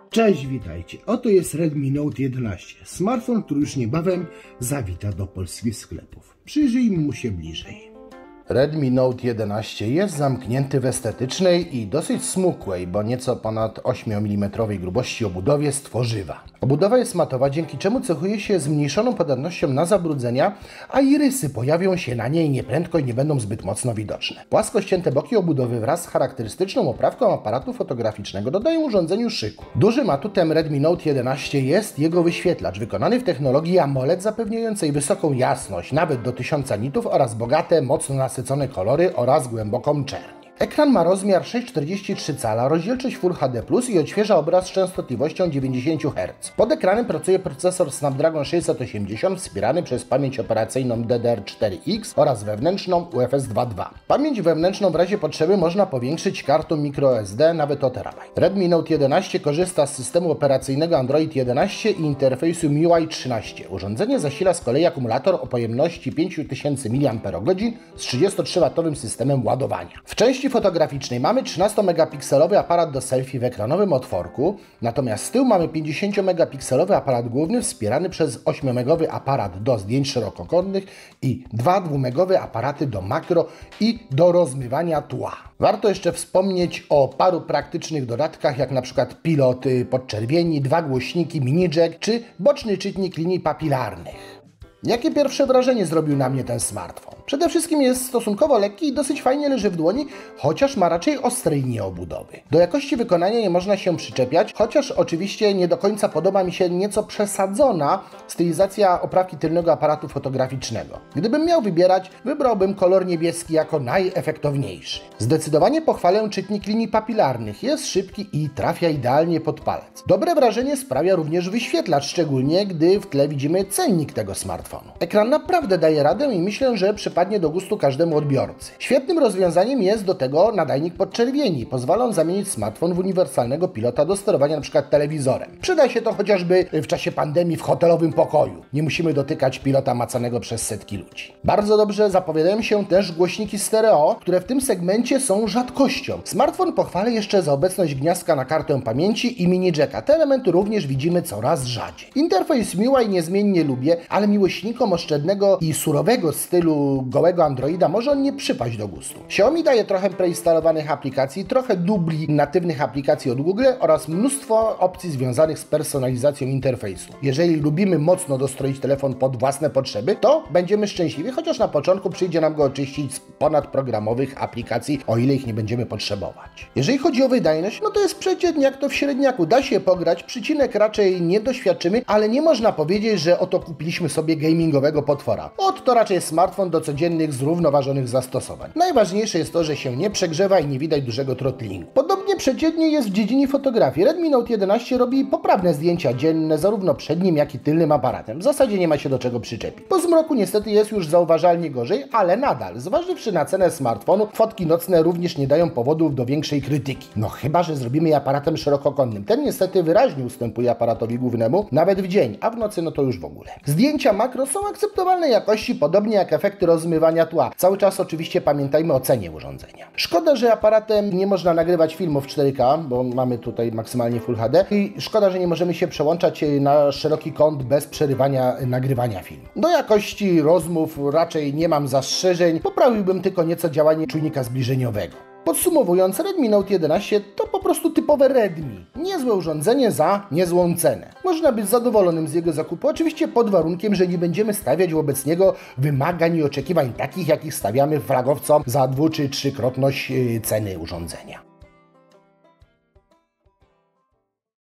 Cześć, witajcie. Oto jest Redmi Note 11. Smartfon, który już niebawem zawita do polskich sklepów. Przyjrzyjmy mu się bliżej. Redmi Note 11 jest zamknięty w estetycznej i dosyć smukłej, bo nieco ponad 8 mm grubości obudowie z tworzywa. Obudowa jest matowa, dzięki czemu cechuje się zmniejszoną podatnością na zabrudzenia, a i rysy pojawią się na niej nieprędko i nie będą zbyt mocno widoczne. Płasko ścięte boki obudowy wraz z charakterystyczną oprawką aparatu fotograficznego dodają urządzeniu szyku. Dużym atutem Redmi Note 11 jest jego wyświetlacz, wykonany w technologii AMOLED zapewniającej wysoką jasność, nawet do 1000 nitów oraz bogate, mocno nasycone kolory oraz głęboką czerń. Ekran ma rozmiar 6,43 cala, rozdzielczość Full HD+, i odświeża obraz z częstotliwością 90 Hz. Pod ekranem pracuje procesor Snapdragon 680 wspierany przez pamięć operacyjną DDR4X oraz wewnętrzną UFS 2.2. Pamięć wewnętrzną w razie potrzeby można powiększyć kartą microSD nawet o terabajt. Redmi Note 11 korzysta z systemu operacyjnego Android 11 i interfejsu MIUI 13. Urządzenie zasila z kolei akumulator o pojemności 5000 mAh z 33W systemem ładowania. W części fotograficznej mamy 13-megapikselowy aparat do selfie w ekranowym otworku, natomiast z tyłu mamy 50-megapikselowy aparat główny wspierany przez 8-megowy aparat do zdjęć szerokokątnych i 2 dwumegowe aparaty do makro i do rozmywania tła. Warto jeszcze wspomnieć o paru praktycznych dodatkach, jak na przykład pilot podczerwieni, 2 głośniki mini jack czy boczny czytnik linii papilarnych. Jakie pierwsze wrażenie zrobił na mnie ten smartfon? Przede wszystkim jest stosunkowo lekki i dosyć fajnie leży w dłoni, chociaż ma raczej ostre linie obudowy. Do jakości wykonania nie można się przyczepiać, chociaż oczywiście nie do końca podoba mi się nieco przesadzona stylizacja oprawki tylnego aparatu fotograficznego. Gdybym miał wybierać, wybrałbym kolor niebieski jako najefektowniejszy. Zdecydowanie pochwalę czytnik linii papilarnych, jest szybki i trafia idealnie pod palec. Dobre wrażenie sprawia również wyświetlacz, szczególnie gdy w tle widzimy cennik tego smartfonu. Ekran naprawdę daje radę i myślę, że przypadnie do gustu każdemu odbiorcy. Świetnym rozwiązaniem jest do tego nadajnik podczerwieni. Pozwala on zamienić smartfon w uniwersalnego pilota do sterowania np. telewizorem. Przyda się to chociażby w czasie pandemii w hotelowym pokoju. Nie musimy dotykać pilota macanego przez setki ludzi. Bardzo dobrze zapowiadają się też głośniki stereo, które w tym segmencie są rzadkością. Smartfon pochwalę jeszcze za obecność gniazdka na kartę pamięci i mini jacka. Te elementy również widzimy coraz rzadziej. Interfejs MIUI niezmiennie lubię, ale miłośnikom oszczędnego i surowego stylu gołego Androida może on nie przypaść do gustu. Xiaomi daje trochę preinstalowanych aplikacji, trochę dubli natywnych aplikacji od Google oraz mnóstwo opcji związanych z personalizacją interfejsu. Jeżeli lubimy mocno dostroić telefon pod własne potrzeby, to będziemy szczęśliwi, chociaż na początku przyjdzie nam go oczyścić z ponadprogramowych aplikacji, o ile ich nie będziemy potrzebować. Jeżeli chodzi o wydajność, no to jest przeciętnie jak to w średniaku. Da się pograć, przycinek raczej nie doświadczymy, ale nie można powiedzieć, że oto kupiliśmy sobie gamingowego potwora. To raczej smartfon do codziennych, zrównoważonych zastosowań. Najważniejsze jest to, że się nie przegrzewa i nie widać dużego throttlingu. Podobnie przeciętnie jest w dziedzinie fotografii. Redmi Note 11 robi poprawne zdjęcia dzienne zarówno przednim, jak i tylnym aparatem. W zasadzie nie ma się do czego przyczepić. Po zmroku niestety jest już zauważalnie gorzej, ale nadal, zważywszy na cenę smartfonu, fotki nocne również nie dają powodów do większej krytyki. No chyba, że zrobimy je aparatem szerokokątnym. Ten niestety wyraźnie ustępuje aparatowi głównemu, nawet w dzień, a w nocy no to już w ogóle. Zdjęcia makro są akceptowalnej jakości, podobnie jak efekty rozmywania tła. Cały czas oczywiście pamiętajmy o cenie urządzenia. Szkoda, że aparatem nie można nagrywać filmów 4K, bo mamy tutaj maksymalnie Full HD i szkoda, że nie możemy się przełączać na szeroki kąt bez przerywania nagrywania filmu. Do jakości rozmów raczej nie mam zastrzeżeń, poprawiłbym tylko nieco działanie czujnika zbliżeniowego. Podsumowując, Redmi Note 11 to po prostu typowe Redmi. Niezłe urządzenie za niezłą cenę. Można być zadowolonym z jego zakupu, oczywiście pod warunkiem, że nie będziemy stawiać wobec niego wymagań i oczekiwań takich, jakich stawiamy flagowcom za 2- czy 3-krotność ceny urządzenia.